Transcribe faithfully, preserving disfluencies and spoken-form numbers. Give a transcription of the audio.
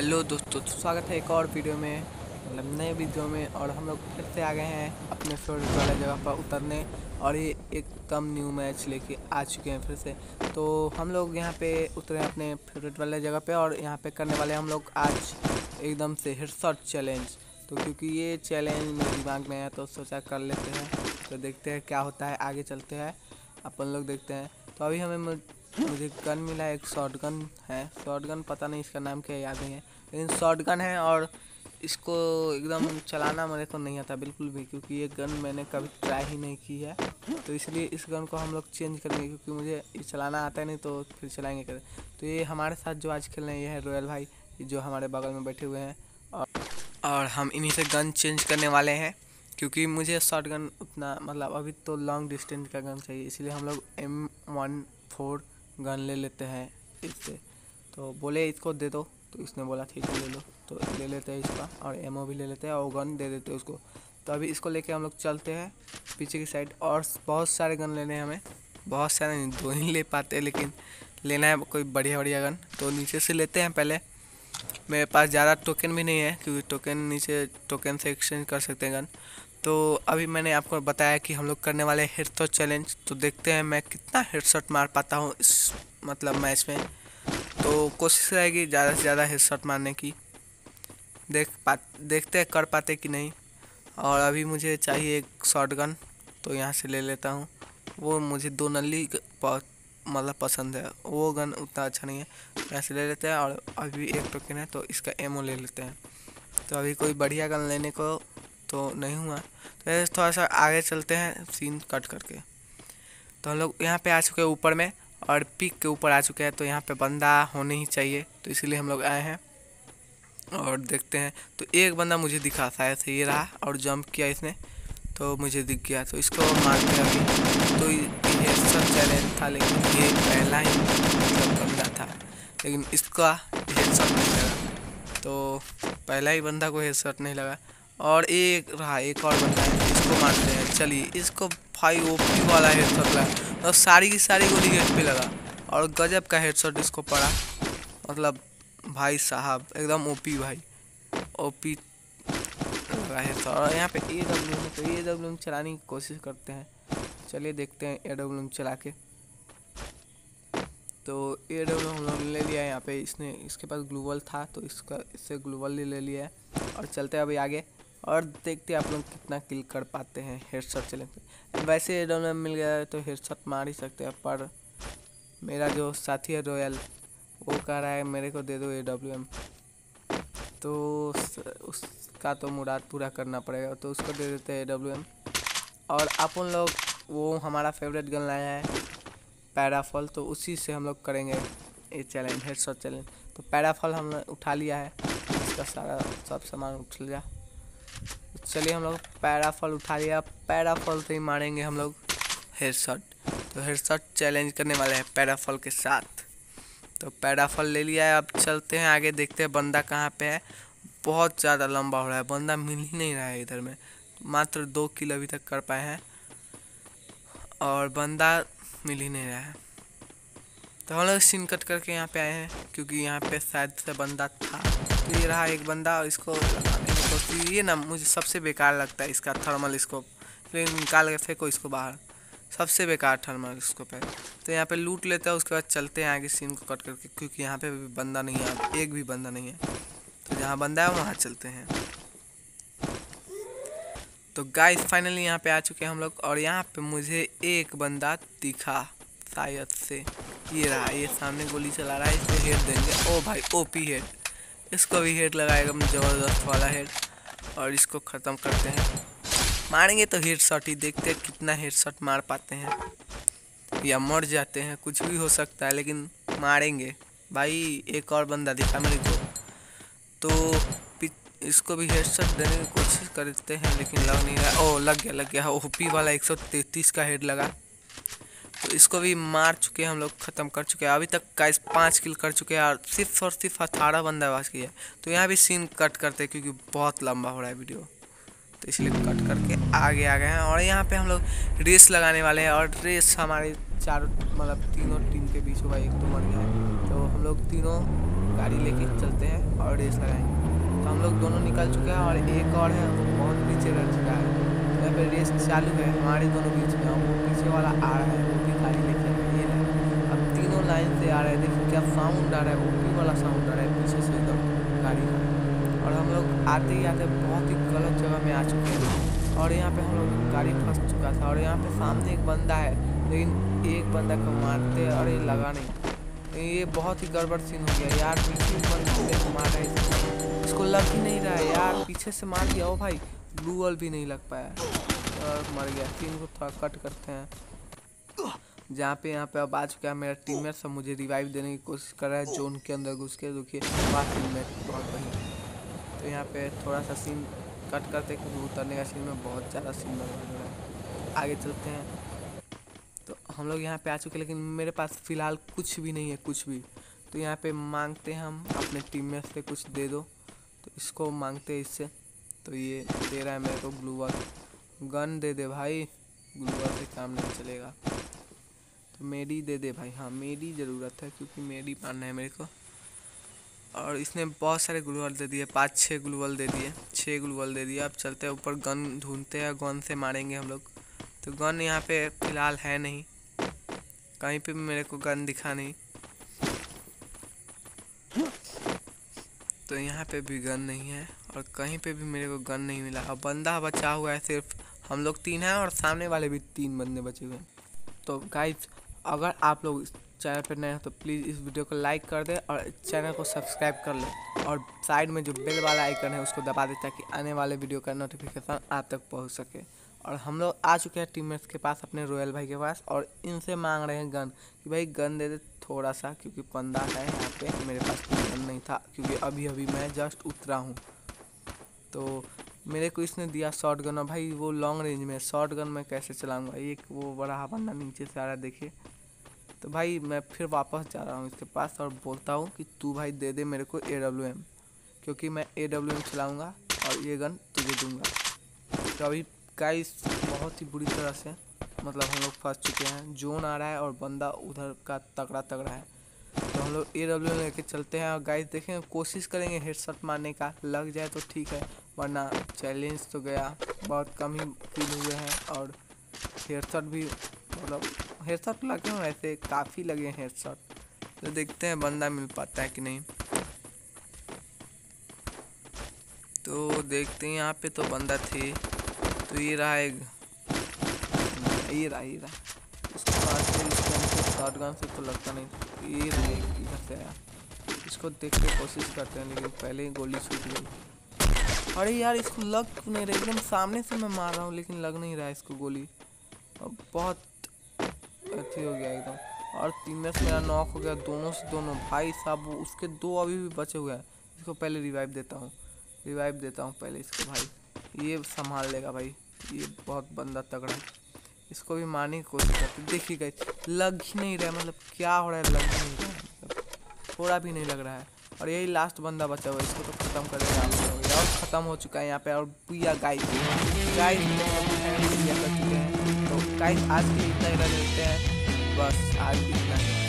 Hello दोस्तों, तो स्वागत है एक और वीडियो में, मतलब नए वीडियो में। और हम लोग फिर से आ गए हैं अपने फेवरेट वाले जगह पर उतरने, और ये एकदम न्यू मैच लेके आ चुके हैं फिर से। तो हम लोग यहाँ पे उतरे हैं अपने फेवरेट वाले जगह पे, और यहाँ पे करने वाले हम लोग आज एकदम से हेडशॉट चैलेंज। तो क्योंकि ये चैलेंज मेरे दिमाग में है तो सोचा कर लेते हैं। तो देखते हैं क्या होता है, आगे चलते हैं अपन लोग देखते हैं। तो अभी हमें मुझे गन मिला है, एक शॉट गन है। शॉट गन पता नहीं इसका नाम क्या, याद नहीं है, लेकिन शॉट गन है। और इसको एकदम चलाना मेरे को नहीं आता बिल्कुल भी, क्योंकि ये गन मैंने कभी ट्राई ही नहीं की है। तो इसलिए इस गन को हम लोग चेंज करेंगे, क्योंकि मुझे ये चलाना आता है नहीं, तो फिर चलाएंगे करें। तो ये हमारे साथ जो आज खेल रहे हैं ये है रॉयल भाई, जो हमारे बगल में बैठे हुए हैं। और, और हम इन्हीं से गन चेंज करने वाले हैं, क्योंकि मुझे शॉट गन उतना मतलब अभी तो लॉन्ग डिस्टेंस का गन चाहिए। इसलिए हम लोग एम वन फोर गन ले लेते हैं इससे। तो बोले इसको दे दो, तो इसने बोला ठीक है ले लो। तो ले लेते हैं इसका, और एमओ भी ले लेते हैं, और गन दे देते हैं उसको। तो अभी इसको लेके हम लोग चलते हैं पीछे की साइड। और बहुत सारे गन लेने हैं हमें, बहुत सारे नहीं, दो ही ले पाते हैं, लेकिन लेना है कोई बढ़िया बढ़िया गन। तो नीचे से लेते हैं पहले। मेरे पास ज़्यादा टोकन भी नहीं है, क्योंकि टोकन नीचे टोकन से एक्सचेंज कर सकते हैं गन। तो अभी मैंने आपको बताया कि हम लोग करने वाले हेडशॉट चैलेंज। तो देखते हैं मैं कितना हेडशॉट मार पाता हूँ इस मतलब मैच में। तो कोशिश रहेगी ज़्यादा से ज़्यादा हेडशॉट मारने की। देख पा देखते हैं कर पाते कि नहीं। और अभी मुझे चाहिए एक शॉट गन, तो यहाँ से ले लेता हूँ। वो मुझे दो नली बहुत मतलब पसंद है, वो गन उतना अच्छा नहीं है, यहाँ से ले लेते हैं। और अभी एक टोकन है तो इसका एमओ ले लेते हैं। तो अभी कोई बढ़िया गन लेने को तो नहीं हुआ, तो थोड़ा सा आगे चलते हैं सीन कट करके। तो हम लोग यहाँ पे आ चुके हैं ऊपर में, और पीक के ऊपर आ चुके हैं। तो यहाँ पे बंदा होने ही चाहिए, तो इसीलिए हम लोग आए हैं और देखते हैं। तो एक बंदा मुझे दिखा, शायद से ये रहा, और जंप किया इसने तो मुझे दिख गया। तो इसको मारते हैं अभी। तो ये सब चैलेंज था, लेकिन ये पहला ही मतलब बंदा था, लेकिन इसका हेडशॉट नहीं लगा। तो पहला ही बंदा को हेडशॉट नहीं लगा। और एक रहा, एक और बंदा है, इसको मारते हैं। चलिए इसको भाई ओपी वाला हेडशॉट लगा, और सारी की सारी गोली हेड पे लगा, और गजब का हेडशॉट इसको पड़ा। मतलब भाई साहब एकदम ओपी भाई, ओपी लगा हेडशॉट। और यहाँ पे ए डब्ल्यू में, तो ए डब्ल्यू चलाने की कोशिश करते हैं। चलिए देखते हैं ए डब्ल्यू चला के। तो ए डब्ल्यू हम लोग ले लिया है यहाँ पे। इसने इसके पास ग्लूवल था, तो इसका इससे ग्लूवल ले लिया है। और चलते हैं अभी आगे, और देखते हैं आप लोग कितना किल कर पाते हैं हेडशॉट चैलेंज। वैसे ए डब्ल्यू मिल गया है तो हेडशॉट मार ही सकते हैं, पर मेरा जो साथी है रॉयल, वो कह रहा है मेरे को दे दो ए डब्ल्यू एम। तो उसका तो मुराद पूरा करना पड़ेगा, तो उसको दे देते हैं ए डब्ल्यू एम। और अपन लोग वो हमारा फेवरेट गन लाया है पैराफॉल, तो उसी से हम लोग करेंगे ये चैलेंज, हेडशॉट चैलेंज। तो पैराफॉल हमने उठा लिया है, इसका सारा सब सामान उठ लिया। चलिए हम लोग पैराफॉल उठा लिया, पैराफॉल से ही मारेंगे हम लोग हेडशॉट। तो हेडशॉट चैलेंज करने वाले हैं पैराफॉल के साथ। तो पैराफॉल ले लिया है, अब चलते हैं आगे, देखते हैं बंदा कहाँ पे है। बहुत ज़्यादा लंबा हो रहा है, बंदा मिल ही नहीं रहा है इधर में। मात्र दो किल अभी तक कर पाए हैं, और बंदा मिल ही नहीं रहा है। तो हम लोग सीन कट करके यहाँ पे आए हैं, क्योंकि यहाँ पे शायद से बंदा था। तो ये रहा एक बंदा, और इसको लगाने की कोशिश। ये ना मुझे सबसे बेकार लगता है इसका थर्मल स्कोप, लेकिन निकाल के फेंको इसको बाहर, सबसे बेकार थर्मल स्कोप है। तो यहाँ पे लूट लेते हैं, उसके बाद चलते हैं आगे सीन को कट करके, क्योंकि यहाँ पे भी बंदा नहीं है, एक भी बंदा नहीं है। तो जहाँ बंदा है वहाँ चलते हैं। तो गाइस फाइनली यहाँ पे आ चुके हैं हम लोग, और यहाँ पे मुझे एक बंदा दिखा शायद से, ये रहा, ये सामने गोली चला रहा है, इसको हेड देंगे। ओ भाई ओपी हेड, इसको भी हेड लगाएगा ज़बरदस्त वाला हेड, और इसको ख़त्म करते हैं। मारेंगे तो हेड शॉट ही, देखते हैं कितना हेड शॉट मार पाते हैं, या मर जाते हैं, कुछ भी हो सकता है, लेकिन मारेंगे भाई। एक और बंदा दिखा मेरे को, तो इसको भी हेडशॉट देने की कोशिश करते हैं, लेकिन लग नहीं रहा। ओ लग गया, लग गया, ओपी वाला एक सौ तैंतीस का हेड लगा। तो इसको भी मार चुके हैं हम लोग, ख़त्म कर चुके हैं। अभी तक गाइस पाँच किल कर चुके हैं, और सिर्फ और सिर्फ अठारह बंदा आवाज़ की है। तो यहाँ भी सीन कट करते हैं, क्योंकि बहुत लंबा हो रहा है वीडियो, तो इसलिए कट करके आगे आ गए हैं। और यहाँ पे हम लोग रेस लगाने वाले हैं, और रेस हमारे चारों मतलब तीनों टीम के बीच होगा। एक तो मर गया है, तो हम लोग तीनों गाड़ी लेके चलते हैं और रेस लगाएंगे। तो हम लोग दोनों निकल चुके हैं और एक और है वो बहुत पीछे रह चुका है। तो यहाँ पे रेस चालू है हमारे दोनों बीच में, और वो पीछे वाला आ रहा है, वो भी गाड़ी लेके ये है। अब तीनों लाइन से आ रहे हैं, देखिए क्या साउंड आ रहा है, ओपी वाला साउंड आ रहा है पीछे से एकदम गाड़ी का। और हम लोग आते ही आते बहुत ही गलत जगह में आ चुके हैं और यहाँ पे हम लोग गाड़ी फंस चुका था। और यहाँ पे सामने एक बंदा है, लेकिन एक बंदा को मारते और ये लगा नहीं। ये बहुत ही गड़बड़ सीन हो गया यार, पीछे बंदे को मार रहे हैं, इसको लग ही नहीं रहा है यार, पीछे से मार दिया। ओ भाई ब्लू वॉल भी नहीं लग पाया और मर गया। सीन को थोड़ा कट करते हैं जहाँ पे यहाँ पे अब आ चुका है मेरा टीममेट सब मुझे रिवाइव देने की कोशिश कर रहा है जोन के अंदर घुस के। देखिए हमारा टीममेट बहुत बढ़िया। तो यहाँ पे थोड़ा सा सीन कट करते क्योंकि उतरने का सीन में बहुत ज़्यादा सीन लग रहा है। आगे चलते हैं। तो हम लोग यहाँ पे आ चुके हैं, लेकिन मेरे पास फ़िलहाल कुछ भी नहीं है, कुछ भी। तो यहाँ पे मांगते हैं हम अपने टीममेट से कुछ दे दो, तो इसको मांगते हैं इससे, तो ये दे रहा है मेरे को ग्लू वॉल। गन दे दे भाई, ग्लू वॉल से काम नहीं चलेगा। तो मेडी दे दे भाई, हाँ मेडी ज़रूरत है क्योंकि मेडी मारना है मेरे को। और इसने बहुत सारे ग्लूवॉल दे दिए, पाँच छः ग्लूवॉल दे दिए, छः ग्लूवॉल दे दिए। अब चलते हैं ऊपर, गन ढूंढते हैं, गन से मारेंगे हम लोग। तो गन यहाँ पे फ़िलहाल है नहीं, कहीं पे भी मेरे को गन दिखा नहीं। तो यहाँ पे भी गन नहीं है और कहीं पे भी मेरे को गन नहीं मिला। अब बंदा बचा हुआ है सिर्फ, हम लोग तीन हैं और सामने वाले भी तीन बंदे बचे हुए हैं। तो गाइस अगर आप लोग इस चैनल पर नए हो तो प्लीज़ इस वीडियो को लाइक कर दे और चैनल को सब्सक्राइब कर ले, और साइड में जो बेल वाला आइकन है उसको दबा दे ताकि आने वाले वीडियो का नोटिफिकेशन आप तक पहुंच सके। और हम लोग आ चुके हैं टीममेट्स के पास, अपने रॉयल भाई के पास, और इनसे मांग रहे हैं गन कि भाई गन दे दे थोड़ा सा, क्योंकि बंदा है यहाँ पे। मेरे पास कोई गन नहीं था क्योंकि अभी अभी मैं जस्ट उतरा हूँ। तो मेरे को इसने दिया शॉर्ट गन, और भाई वो लॉन्ग रेंज में, शॉर्ट गन मैं कैसे चलाऊँगा। एक वो बड़ा बंदा नीचे से आ रहा है देखिए। तो भाई मैं फिर वापस जा रहा हूँ इसके पास और बोलता हूँ कि तू भाई दे दे मेरे को ए डब्ल्यू एम, क्योंकि मैं ए डब्ल्यू एम चलाऊँगा और ये गन तुझे दूँगा। तो अभी गाइस बहुत ही बुरी तरह से मतलब हम लोग फंस चुके हैं, जोन आ रहा है और बंदा उधर का तगड़ा तगड़ा है। तो हम लोग ए डब्ल्यू एम लेके चलते हैं और गाइस देखें, कोशिश करेंगे हेडशॉट मारने का, लग जाए तो ठीक है, वरना चैलेंज तो गया। बहुत कम ही किल हुए हैं और हेडशॉट भी मतलब हेडशॉट लगे हैं, वैसे काफ़ी लगे हैं हेडशॉट। तो देखते हैं बंदा मिल पाता है कि नहीं। तो देखते हैं यहाँ पे तो बंदा थे। तो ये रहा एक, ये रहा ये रहा इसको मारते इसको शॉट गन से तो लगता नहीं। ये रहा एक इधर से आया, इसको देख के कोशिश करते हैं, लेकिन पहले ही गोली छूट गई। अरे यार इसको लग क्यों नहीं रहा, एकदम सामने से मैं मार रहा हूँ लेकिन लग नहीं रहा है इसको गोली। अब बहुत अच्छी हो गया एकदम। और टीममेट मेरा नॉक हो गया, दोनों से दोनों भाई साहब। वो उसके दो अभी भी बचे हुए हैं, इसको पहले रिवाइव देता हूँ, रिवाइव देता हूँ पहले इसको। भाई ये संभाल लेगा भाई, ये बहुत बंदा तगड़ा है, इसको भी मारने की कोशिश करते। देखिए गाइस लग ही नहीं रहा है, मतलब क्या हो रहा है, लग नहीं रहा है, मतलब थोड़ा भी नहीं लग रहा है। और यही लास्ट बंदा बचा हुआ है, इसको तो ख़त्म कर देगा। और ख़त्म हो चुका है यहाँ पे। और बुया गाइस गाइस कर चुके हैं। तो गाइस आज के लिए इतना ही रह लेते हैं, बस आज इतना ही।